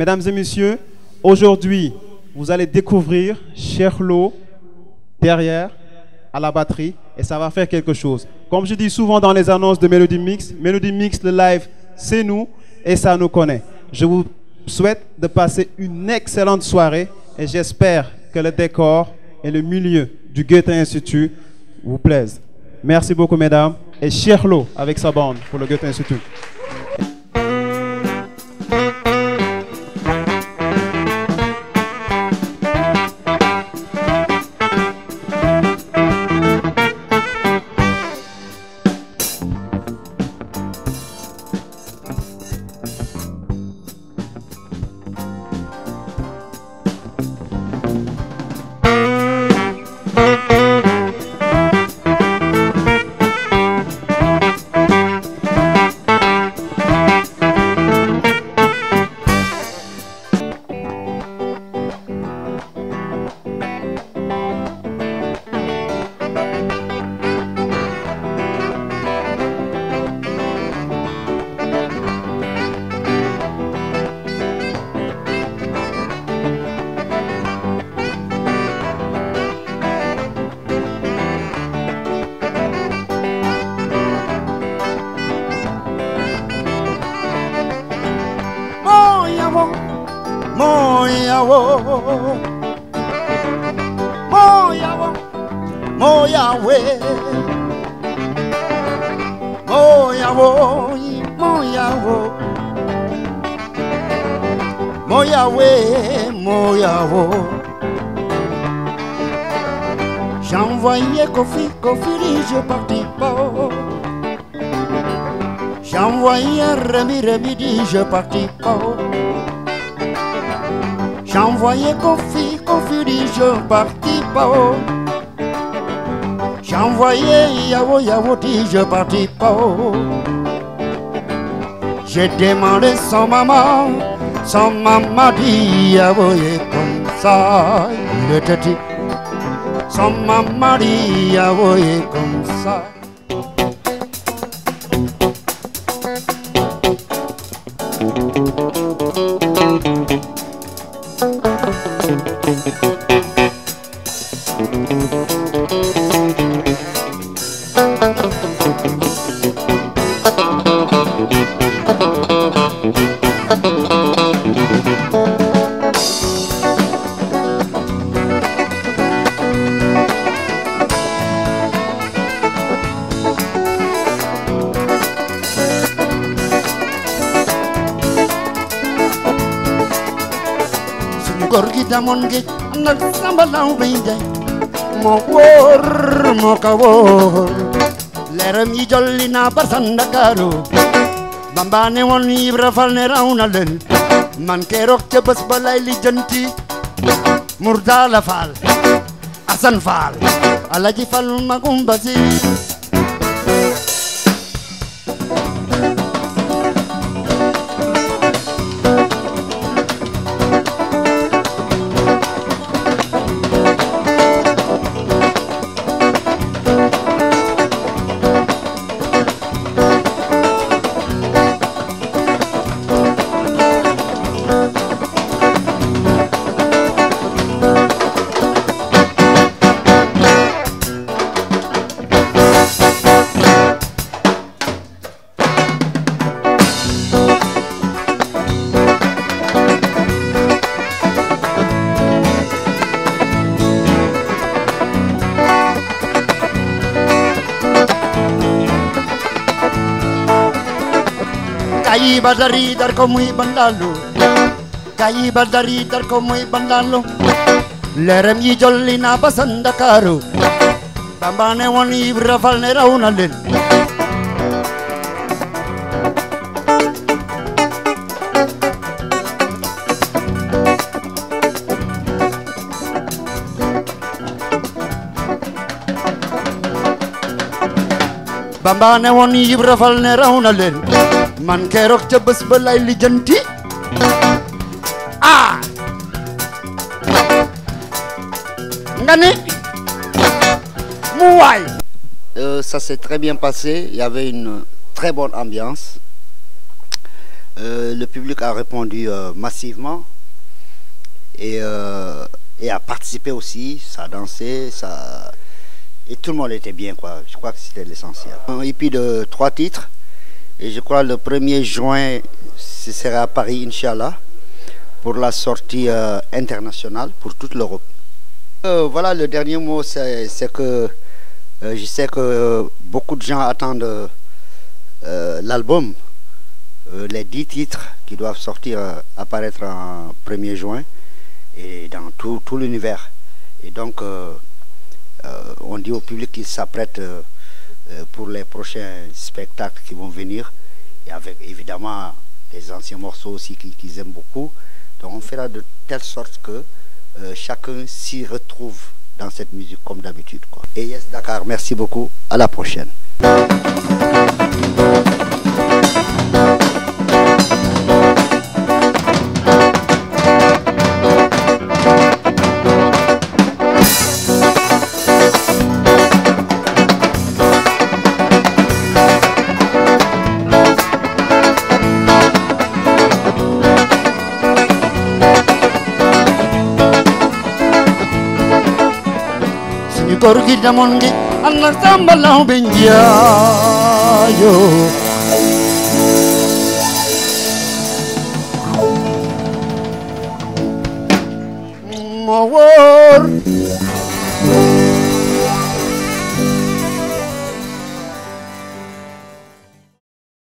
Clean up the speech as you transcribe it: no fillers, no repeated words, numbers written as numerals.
Mesdames et messieurs, aujourd'hui, vous allez découvrir Cheikh Lo derrière à la batterie et ça va faire quelque chose. Comme je dis souvent dans les annonces de Melody Mix, le live, c'est nous et ça nous connaît. Je vous souhaite de passer une excellente soirée et j'espère que le décor et le milieu du Goethe Institut vous plaisent. Merci beaucoup, mesdames. Et Cheikh Lo avec sa bande pour le Goethe Institut. J'envoyais Kofi, je partis pas. J'envoyais Rémi, je partis pas. J'envoyais Kofi, je partis pas. J'envoyais Yao, je partis pas. J'ai demandé son maman dit Yao comme ça, il était dit. Son maman dit Yao comme ça. Mon géej nag samba law bay jaay moo wóor moo ka wóor leeram yi jolli na ba Ndakaaru Bamba ne woon Ibra Fall ne raw na leen man keroog ca bés ba lay lijjanti Murtala Fall Asan Fall Alaji Fall magum basi Kayi badari dar ko muy bandalo Kayi badari dar ko muy bandalo leeram yi jolli na ba Ndakaaru Bamba ne woon Ibra Fall ne raw na leen Bamba ne woon Ibra Fall ne raw na leen man keroog ca bés ba lay lijjanti ah nga ne mu waay. Ça s'est très bien passé, il y avait une très bonne ambiance. Le public a répondu massivement et a participé aussi, ça a dansé, et tout le monde était bien, quoi. Je crois que c'était l'essentiel. Un EP de 3 titres et je crois le 1er juin, ce sera à Paris, Inch'Allah, pour la sortie internationale pour toute l'Europe. Voilà, le dernier mot, c'est que je sais que beaucoup de gens attendent l'album, les 10 titres qui doivent sortir, apparaître en 1er juin et dans tout l'univers. Et donc, on dit au public qu'il s'apprête pour les prochains spectacles qui vont venir, et avec évidemment des anciens morceaux aussi qu'ils aiment beaucoup. Donc on fera de telle sorte que chacun s'y retrouve dans cette musique comme d'habitude, quoi. Et Yes Dakar, merci beaucoup, à la prochaine. Góor gi demoon ngi ànd ak Samba Laobé Njaayo moo wóor